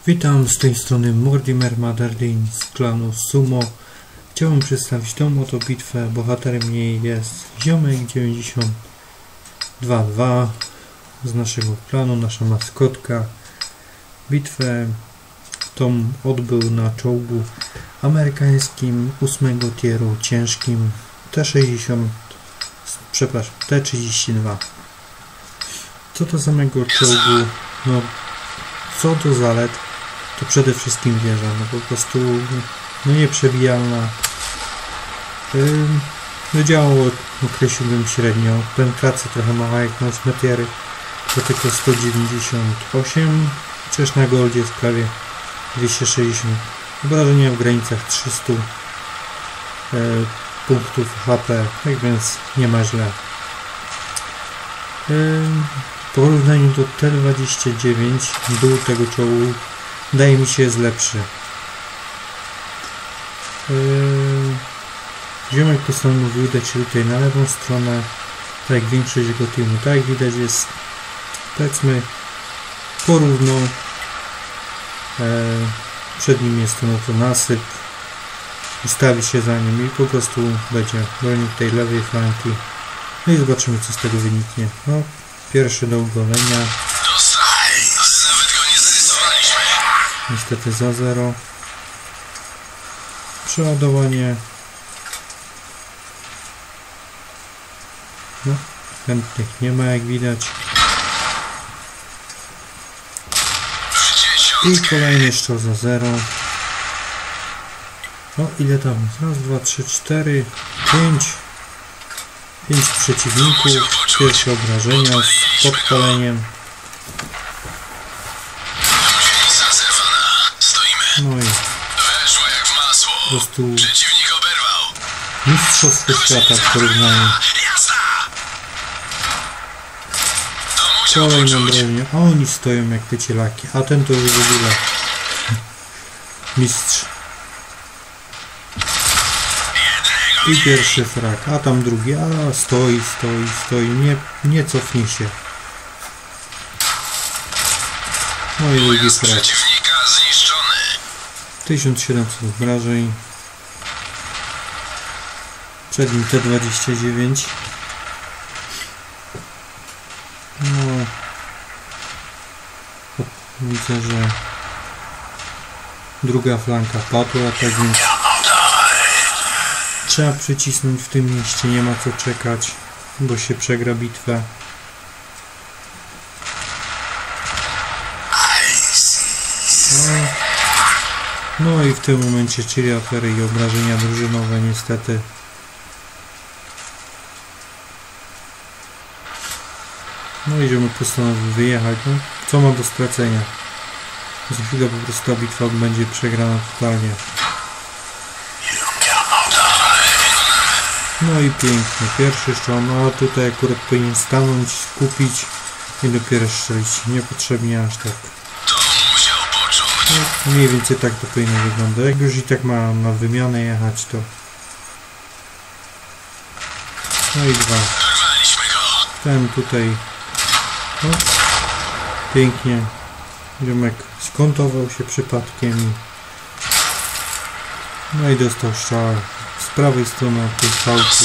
Witam, z tej strony Mortimer Maderdin z klanu Sumo. Chciałbym przedstawić tą oto bitwę. Bohaterem jej jest Ziomek 92-2 z naszego klanu, nasza maskotka. Bitwę tą odbył na czołgu amerykańskim 8 tieru ciężkim T-32. Co do samego czołgu, co do zalet, to przede wszystkim wieża, po prostu nieprzebijalna. Działo określiłbym średnio, penetracja trochę mała jak na 8 tiery, to tylko 198, chociaż na goldzie jest prawie 260. Obrażenia w granicach 300 punktów HP, tak więc nie ma źle. W porównaniu do T-29 dół tego czołgu wydaje mi się jest lepszy. Ziomek postanowił udać się tutaj na lewą stronę, tak jak większość jego teamu. Tak jak widać jest, powiedzmy, porówno. Przed nim jest ten oto nasyp. Ustawi się za nim i po prostu będzie bronił tej lewej flanki. No i zobaczymy, co z tego wyniknie. Pierwszy do ugolenia. Niestety za 0. Przeładowanie. Chętnych nie ma, jak widać. I kolejny strzał za 0. Ile tam? Raz, 2, 3, 4, 5 przeciwników. Pierwsze obrażenia z podpaleniem. No i po prostu mistrzostwo świata w porównaniu. Kolejne obrażenia. A oni stoją jak te cielaki. A ten to już w ogóle mistrz. I pierwszy frak, a tam drugi, stoi, nie cofnie się. No i drugi frak. 1700 obrażeń. Przed nim T-29. Widzę, że druga flanka padła, tak więc trzeba przycisnąć w tym mieście, nie ma co czekać, bo się przegra bitwę. No i w tym momencie czyli afery i obrażenia drużynowe niestety. No i ziomek postanowił wyjechać. Co ma do stracenia? Za chwilę po prostu ta bitwa będzie przegrana totalnie. No i pięknie, pierwszy strzał, a tutaj akurat powinien stanąć, skupić i dopiero strzelić, niepotrzebnie aż tak. Mniej więcej tak to powinno wyglądać, jak już i tak ma na wymianę jechać, to... No i 2. Ten tutaj... Pięknie. Ziomek skontował się przypadkiem. No i dostał strzał z prawej strony od tej fałki.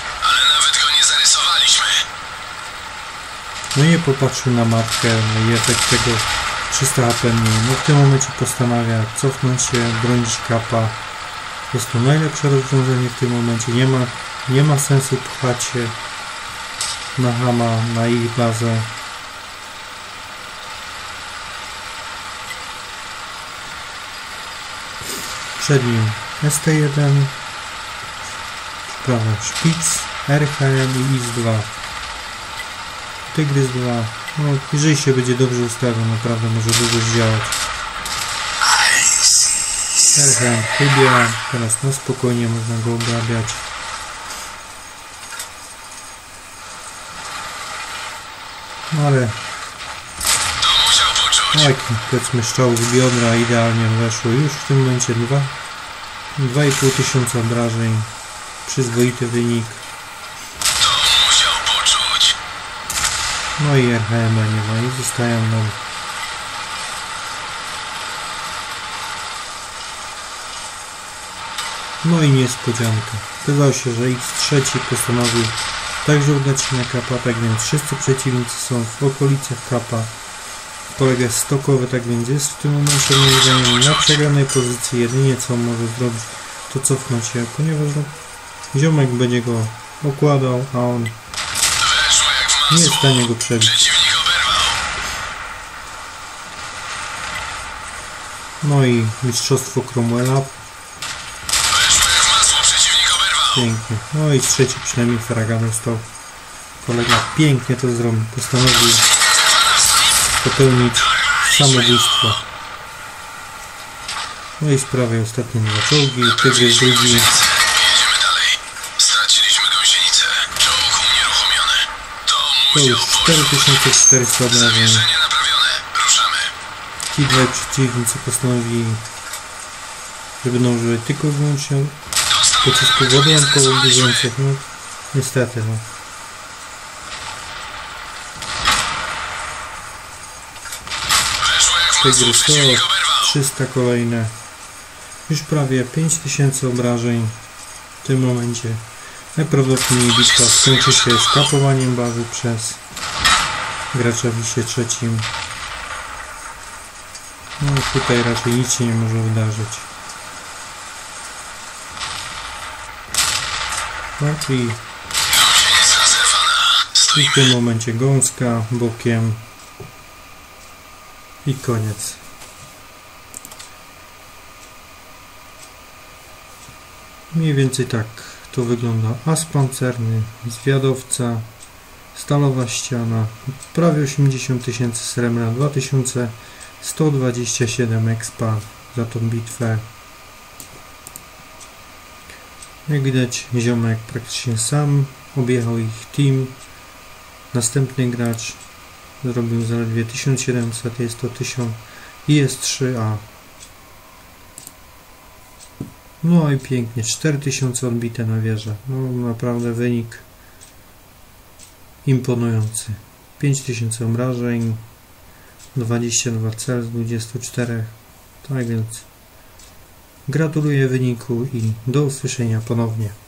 No i nie popatrzył na matkę, no i efekt tego 300 HP mniej. No w tym momencie postanawia cofnąć się, bronić kapa. Jest to najlepsze rozwiązanie w tym momencie. Nie ma sensu pchać się na Hama, na ich bazę. Przed nim ST1, prawo Szpic, RHM i IS-2. Tygrys 2. Jeżeli się będzie dobrze ustawiał, naprawdę może dużo zdziałać. RHM chybia, teraz na spokojnie można go obrabiać. Ale tak, powiedzmy strzał z biodra idealnie weszło. Już w tym momencie 2500 obrażeń. Przyzwoity wynik. No i RHM nie ma i zostają nam No i niespodzianka. Okazało się, że X3 postanowił także udać się na kapa, tak więc wszyscy przeciwnicy są w okolicach kapa. Kolega jest stokowy, tak więc jest w tym momencie moim zdaniem na przegranej pozycji. Jedynie co może zrobić, to cofnąć się, ponieważ ziomek będzie go okładał, a on nie jest w stanie go przebić. No i mistrzostwo Cromwella. Pięknie. No i trzeci przynajmniej fraga dostał. Kolega pięknie to zrobił. Postanowił popełnić samobójstwo. No i sprawię ostatnie dwa czołgi. Tygrys drugi. To już 4400 obrażeń. Ci dwaj przeciwnicy postanowili, że będą używać tylko i wyłącznie pocisków ładunkowo bieżących. No niestety, no. Tygrys to 300 kolejne. Już prawie 5000 obrażeń w tym momencie. Najprawdopodobniej bitwa skończy się skapowaniem bazy przez gracza w liście trzecim. No tutaj raczej nic się nie może wydarzyć. No i w tym momencie gąska bokiem i koniec. Mniej więcej tak to wygląda. As pancerny, zwiadowca, stalowa ściana, prawie 80 000 srebra, 2127 expa za tą bitwę. Jak widać, ziomek praktycznie sam objechał ich team. Następny gracz zrobił zaledwie 1700, jest to 1000 IS-3A. No i pięknie, 4000 odbite na wieżę. No naprawdę wynik imponujący. 5000 obrażeń, 22 cel z 24. Tak więc gratuluję wyniku i do usłyszenia ponownie.